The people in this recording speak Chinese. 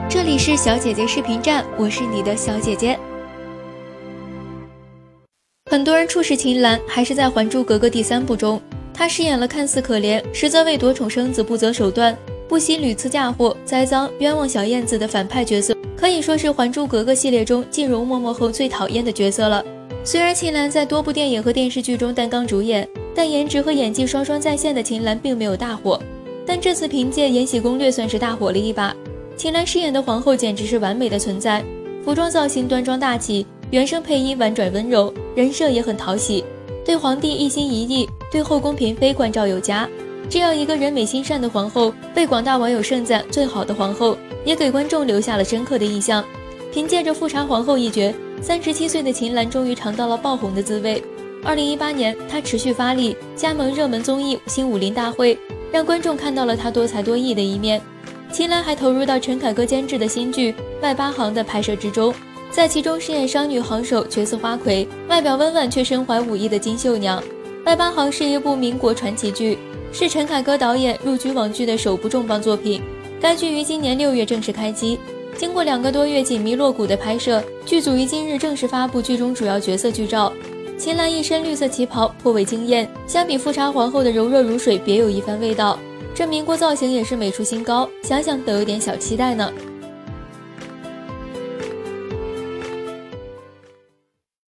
这里是小姐姐视频站，我是你的小姐姐。很多人初识秦岚还是在《还珠格格》第3部中，她饰演了看似可怜，实则为夺宠生子不择手段，不惜屡次嫁祸、栽赃、冤枉小燕子的反派角色，可以说是《还珠格格》系列中进入默默后最讨厌的角色了。虽然秦岚在多部电影和电视剧中担纲主演，但颜值和演技双双在线的秦岚并没有大火。但这次凭借《延禧攻略》算是大火了一把。秦岚饰演的皇后简直是完美的存在，服装造型端庄大气，原声配音婉转温柔，人设也很讨喜，对皇帝一心一意，对后宫嫔妃关照有加。这样一个人美心善的皇后，被广大网友盛赞最好的皇后，也给观众留下了深刻的印象。凭借着富察皇后一角，37岁的秦岚终于尝到了爆红的滋味。2018年，她持续发力，加盟热门综艺《新武林大会》，让观众看到了她多才多艺的一面。秦岚还投入到陈凯歌监制的新剧《外八行》的拍摄之中，在其中饰演商女行首角色花魁，外表温婉却身怀武艺的金秀娘。《外八行》是一部民国传奇剧，是陈凯歌导演入局网剧的首部重磅作品。该剧于今年6月正式开机，经过2个多月紧密锣鼓的拍摄，剧组于今日正式发布剧中主要角色剧照。秦岚一身绿色旗袍颇为惊艳，相比富察皇后的柔弱如水，别有一番味道。这民国造型也是美出新高，想想都有点小期待呢。